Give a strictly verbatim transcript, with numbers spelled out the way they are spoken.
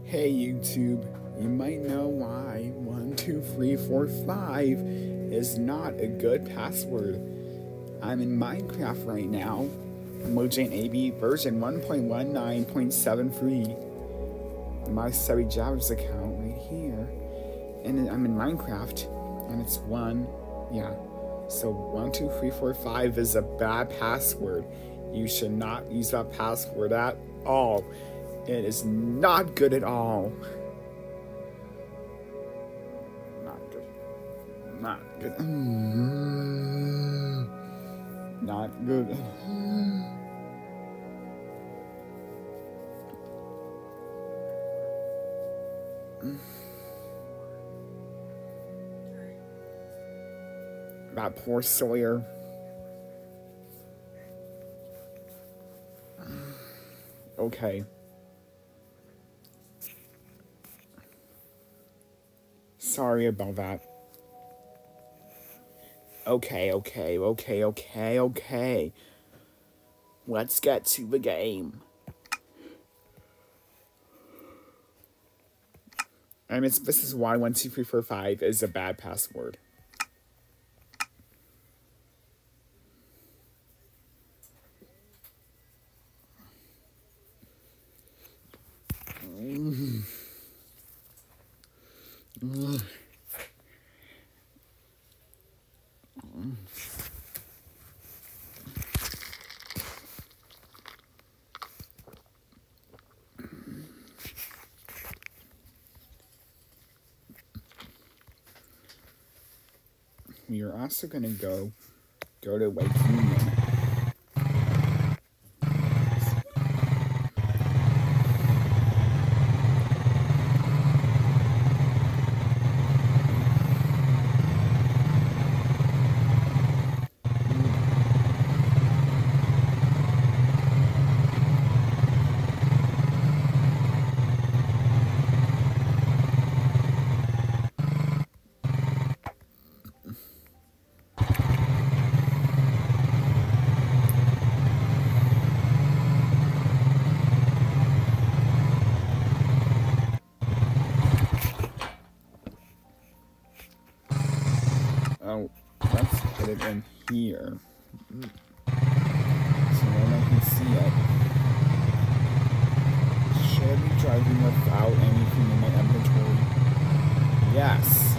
Hey YouTube, you might know why one two three four five is not a good password. I'm in Minecraft right now, Mojang A B version one point one nine point seven three. My Subby Jabber's account right here, and I'm in Minecraft, and it's one, yeah. So one two three four five is a bad password. You should not use that password at all. It is not good at all. Not good. Not good. Not good. That poor Sawyer. Okay. Sorry about that. Okay, okay, okay, okay, okay. Let's get to the game. And it's, this is why one two three four five is a bad password. Mm. Mm. We are also gonna go go to Lake Union. Oh, let's put it in here, so then I can see it. Should I be driving without anything in my inventory? Yes.